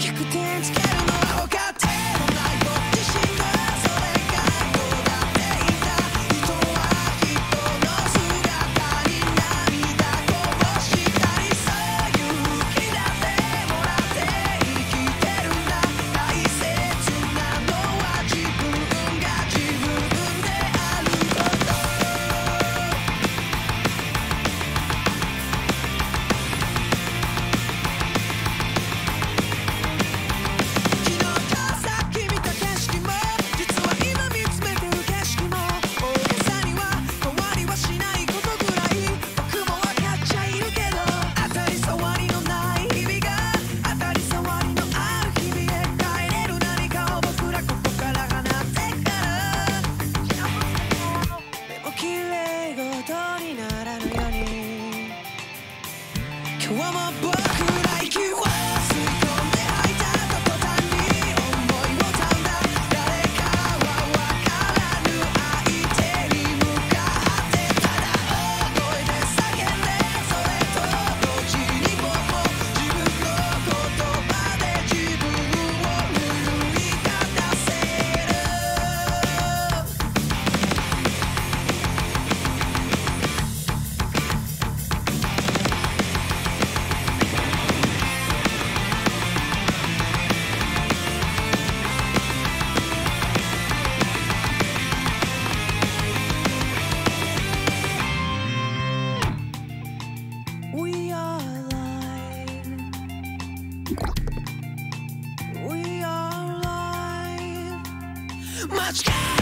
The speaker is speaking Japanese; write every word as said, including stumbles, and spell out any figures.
今日も僕ら息を吸い込んで吐いた途端に思いをたんだ誰かは分からぬ相手に向かってただ大声で叫んでそれと同時に僕も自分の言葉で自分を奮い立たせるWe are alive. We are alive. Much